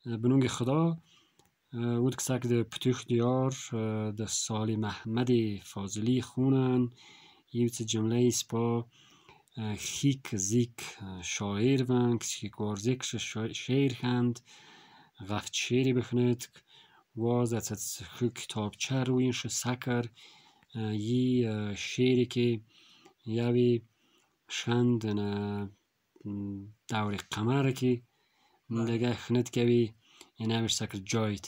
بنونگ خدا ود کسک ده پتوخ دیار ده سال محمد فاضلی خونن یوت جمله اسپا خیک زیک شاعر ون کسی که گارزیک شعر خند غفت شعری بخند واز از خو کتابچه روینش سکر یی شعری که یوی شند دور قمر که دیگه خند که بی این همیش سکر جایت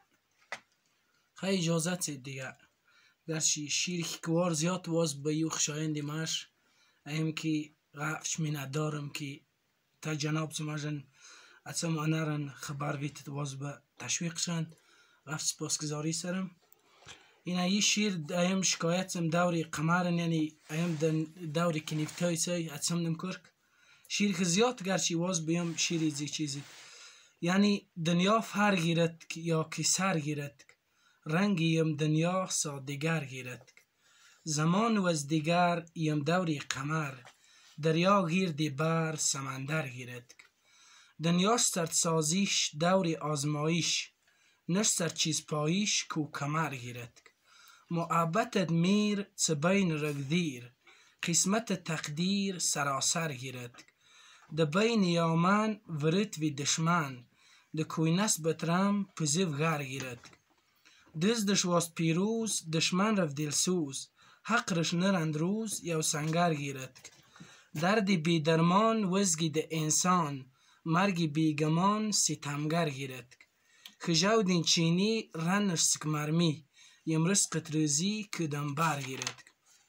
خیلی اجازت دیگه گرچه شیری که کوار زیاد واز به یو خشایندی ماش ایم که غفش می ندارم که تا جناب زماجن اتسم آنرن خبر ویت واز به تشویق شند غفش سپاسگزاری سرم این ای شیر ایم شکایتم دوری قمرن یعنی ایم دوری که نیفتای سی اتسم نمکرک شیر که زیاد گرچه واز بیم شیری زی چیزی یعنی دنیا فر گیرد یا که سر گیرد رنگی یم دنیا سا دیگر گیرد زمان و از دیگر یم دوری قمر دریا گیردی بر سمندر گیرد دنیا سرد سازیش دوری آزمایش نش سر چیز پاییش کو کمر گیرد محبت میر چه بین رگدیر قسمت تقدیر سراسر گیرد ده بین یامن ورد وی دشمن ده کوی نسبت رم پزیو غر گیرد دزدش واست پیروز دشمن رف دلسوز حقرش نرند روز یو سنگر گیرد دردی بی درمان وزگی ده انسان مرگی بی گمان ستمگر گیرد خجاو دین چینی رنش سکمرمی یم رزقت روزی کدم بر گیرد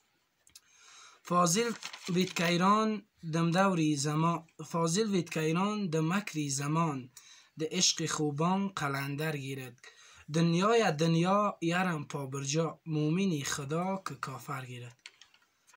فاضل ویدکیران دم دوری زمان فاضل ویدکیران دم مکری زمان ده عشق خوبان قلندر گیرد دنیا یرم پابرجا مومنی خدا که کافر گیرد